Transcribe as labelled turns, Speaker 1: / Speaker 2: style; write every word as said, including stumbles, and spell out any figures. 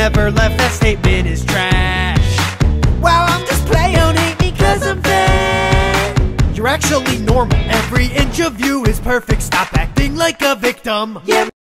Speaker 1: never left, that statement is trash. Wow, I'm just playing, don't hate me cause I'm fat. You're actually normal, every inch of you is perfect. Stop acting like a victim. Yeah.